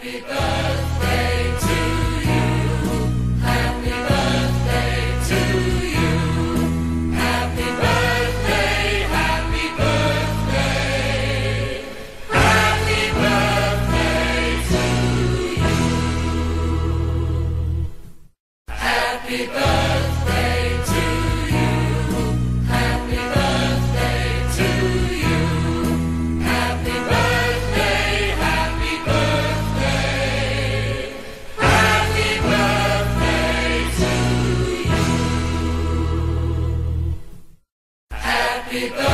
Happy birthday to you. Happy birthday to you. Happy birthday, happy birthday. Happy birthday to you. Happy birthday to you. Happy birthday to you. Happy birthday, happy birthday. Happy birthday to you. Happy birthday.